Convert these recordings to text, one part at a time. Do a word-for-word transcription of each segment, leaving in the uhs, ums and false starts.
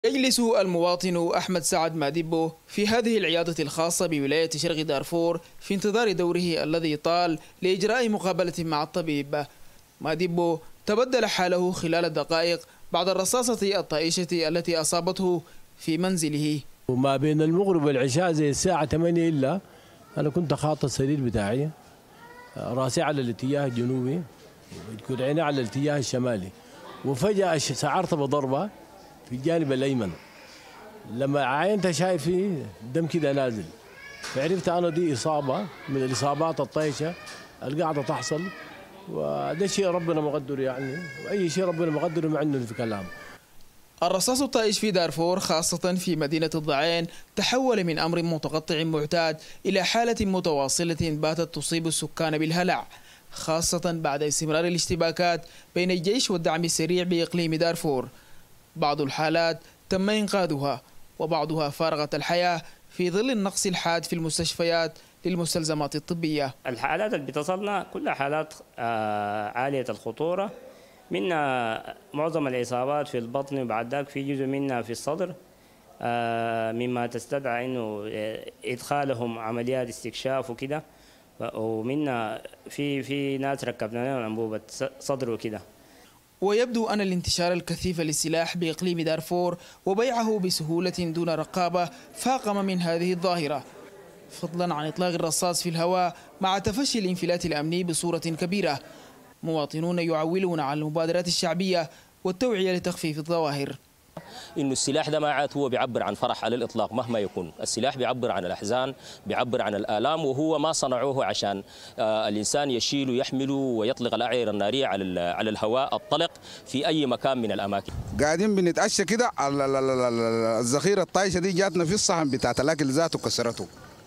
يجلس المواطن أحمد سعد ماديبو في هذه العيادة الخاصة بولاية شرق دارفور في انتظار دوره الذي طال لإجراء مقابلة مع الطبيب. ماديبو تبدل حاله خلال دقائق بعد الرصاصة الطائشة التي أصابته في منزله. وما بين المغرب والعشاء زي الساعة ثمانية إلا أنا كنت خاطط السرير بتاعي، راسي على الاتجاه الجنوبي وكنت عيني على الاتجاه الشمالي، وفجأة شعرت بضربة في الجانب الأيمن. لما عينت شايف فيه دم كده نازل، فعرفت أنا دي إصابة من الإصابات الطيشة القاعدة تحصل، وده شيء ربنا مقدر يعني، وأي شيء ربنا مقدره ما عندنا في كلام. الرصاص الطائش في دارفور خاصة في مدينة الضعين تحول من أمر متقطع معتاد إلى حالة متواصلة باتت تصيب السكان بالهلع، خاصة بعد استمرار الاشتباكات بين الجيش والدعم السريع بإقليم دارفور. بعض الحالات تم إنقاذها وبعضها فارغت الحياة في ظل النقص الحاد في المستشفيات للمستلزمات الطبية. الحالات اللي بتصلنا كلها حالات عالية الخطورة، منها معظم الإصابات في البطن، وبعد ذلك في جزء منها في الصدر، مما تستدعي إنه إدخالهم عمليات استكشاف وكده، ومنها في في ناس ركبنا لهم أنبوبة صدر وكده. ويبدو أن الانتشار الكثيف للسلاح بإقليم دارفور وبيعه بسهولة دون رقابة فاقم من هذه الظاهرة، فضلا عن إطلاق الرصاص في الهواء مع تفشي الانفلات الأمني بصورة كبيرة. مواطنون يعولون على المبادرات الشعبية والتوعية لتخفيف الظواهر. إنه السلاح ده ما عاد هو بيعبر عن فرح على الإطلاق مهما يكون، السلاح بيعبر عن الأحزان، بيعبر عن الآلام، وهو ما صنعوه عشان آه الإنسان يشيل ويحمله ويطلق الأعير النارية على على الهواء الطلق في أي مكان من الأماكن. قاعدين بنتعشى كده على الذخيرة الطايشة دي، جاتنا في الصحن بتاعت الأكل ذاته كسرته،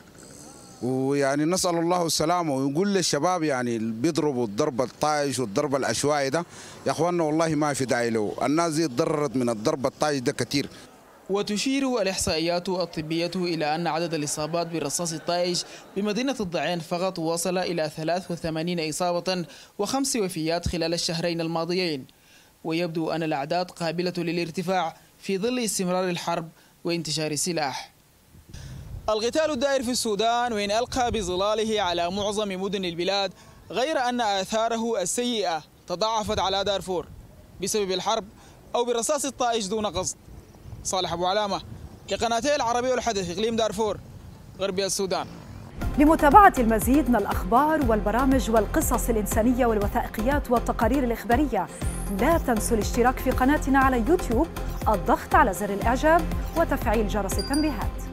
ويعني نسأل الله السلامة. ويقول للشباب يعني بيضربوا الضرب الطايش والضرب العشوائي ده، يا اخواننا والله ما في داعي له، الناس دي تضررت من الضرب الطايش ده كثير. وتشير الإحصائيات الطبية إلى أن عدد الإصابات بالرصاص الطائش بمدينة الضعين فقط وصل إلى ثلاث وثمانين إصابة وخمس وفيات خلال الشهرين الماضيين، ويبدو أن الأعداد قابلة للارتفاع في ظل استمرار الحرب وانتشار السلاح. القتال الدائر في السودان وإن ألقى بظلاله على معظم مدن البلاد، غير أن آثاره السيئة تضاعفت على دارفور بسبب الحرب أو بالرصاص الطائش دون قصد. صالح أبو علامة لقناتي العربية والحدث، إقليم دارفور غربي السودان. لمتابعة المزيد من الأخبار والبرامج والقصص الإنسانية والوثائقيات والتقارير الإخبارية، لا تنسوا الاشتراك في قناتنا على يوتيوب، الضغط على زر الإعجاب وتفعيل جرس التنبيهات.